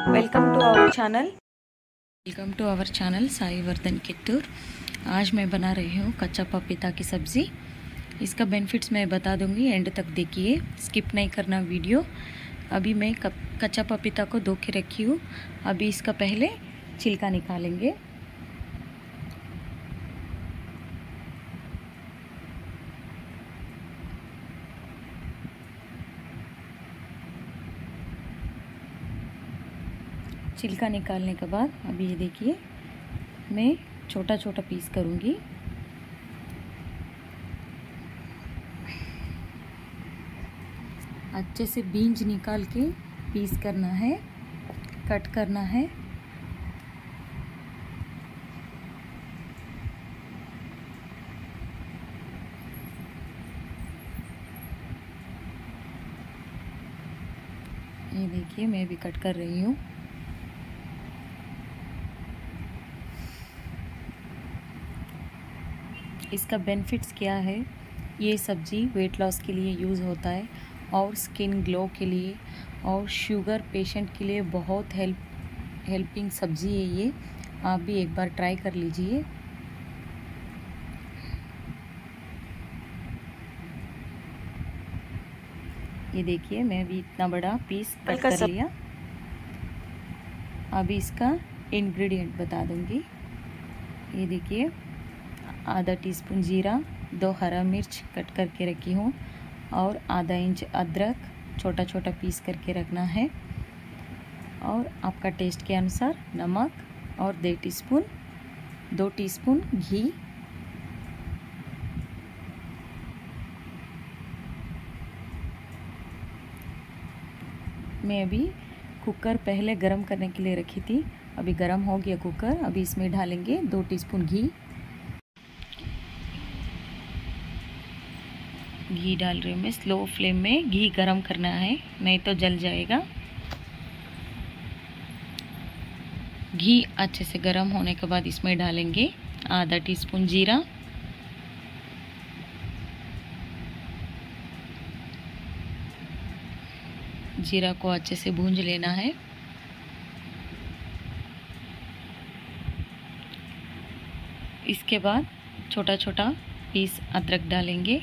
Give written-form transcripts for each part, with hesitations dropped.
Welcome to our channel Sai Vardhan Kittur. आज मैं बना रही हूँ कच्चा पपीता की सब्ज़ी। इसका बेनिफिट्स मैं बता दूँगी, एंड तक देखिए, स्किप नहीं करना वीडियो। अभी मैं कच्चा पपीता को धो के रखी हूँ। अभी इसका पहले छिलका निकालेंगे। छिलका निकालने के बाद अभी ये देखिए, मैं छोटा छोटा पीस करूँगी। अच्छे से बीज निकाल के पीस करना है, कट करना है। ये देखिए, मैं भी कट कर रही हूँ। इसका बेनिफिट्स क्या है, ये सब्ज़ी वेट लॉस के लिए यूज़ होता है और स्किन ग्लो के लिए और शुगर पेशेंट के लिए बहुत हेल्पिंग सब्ज़ी है ये। आप भी एक बार ट्राई कर लीजिए। ये देखिए, मैं भी इतना बड़ा पीस कट कर लिया। अभी इसका इंग्रेडिएंट बता दूंगी। ये देखिए, आधा टीस्पून जीरा, 2 हरा मिर्च कट करके रखी हूँ और आधा इंच अदरक छोटा छोटा पीस करके रखना है, और आपका टेस्ट के अनुसार नमक और 2 टीस्पून घी। मैं अभी कुकर पहले गरम करने के लिए रखी थी। अभी गरम हो गया कुकर। अभी इसमें डालेंगे 2 टीस्पून घी डाल रही हूँ मैं। स्लो फ्लेम में घी गरम करना है, नहीं तो जल जाएगा। घी अच्छे से गरम होने के बाद इसमें डालेंगे आधा टीस्पून जीरा, जीरा को अच्छे से भूंज लेना है। इसके बाद छोटा छोटा पीस अदरक डालेंगे।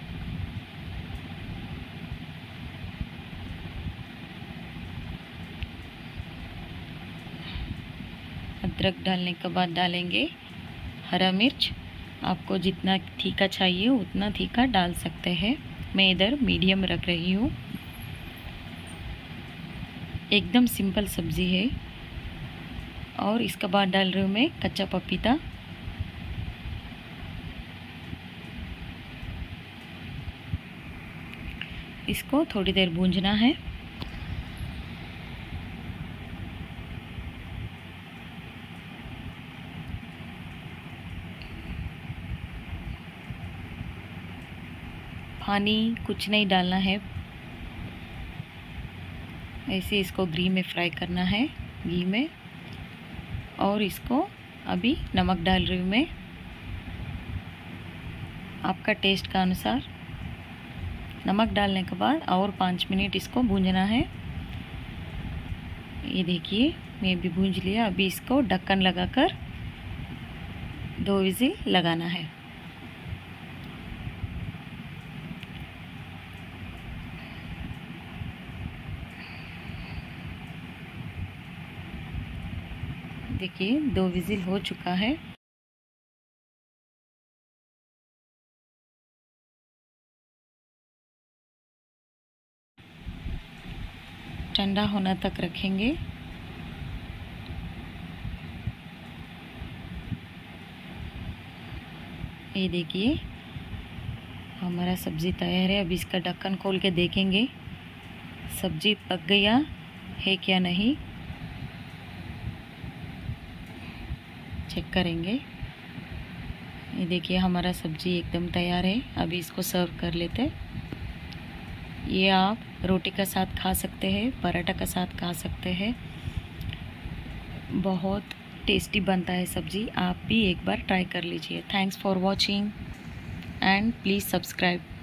अदरक डालने के बाद डालेंगे हरा मिर्च। आपको जितना तीखा चाहिए उतना तीखा डाल सकते हैं। मैं इधर मीडियम रख रही हूँ। एकदम सिंपल सब्ज़ी है। और इसके बाद डाल रही हूँ मैं कच्चा पपीता। इसको थोड़ी देर भूंजना है। पानी कुछ नहीं डालना है, ऐसे इसको घी में फ्राई करना है, घी में। और इसको अभी नमक डाल रही हूँ मैं, आपका टेस्ट का अनुसार। नमक डालने के बाद और 5 मिनट इसको भूंजना है। ये देखिए, मैं भी भूंज लिया। अभी इसको ढक्कन लगाकर 2 विजिल लगाना है। देखिए, 2 विजिल हो चुका है। ठंडा होने तक रखेंगे। ये देखिए, हमारा सब्ज़ी तैयार है। अभी इसका ढक्कन खोल के देखेंगे सब्ज़ी पक गया है क्या नहीं, चेक करेंगे। ये देखिए, हमारा सब्ज़ी एकदम तैयार है। अभी इसको सर्व कर लेते। ये आप रोटी के साथ खा सकते हैं, पराठा के साथ खा सकते हैं। बहुत टेस्टी बनता है सब्ज़ी। आप भी एक बार ट्राई कर लीजिए। Thanks for watching and please subscribe.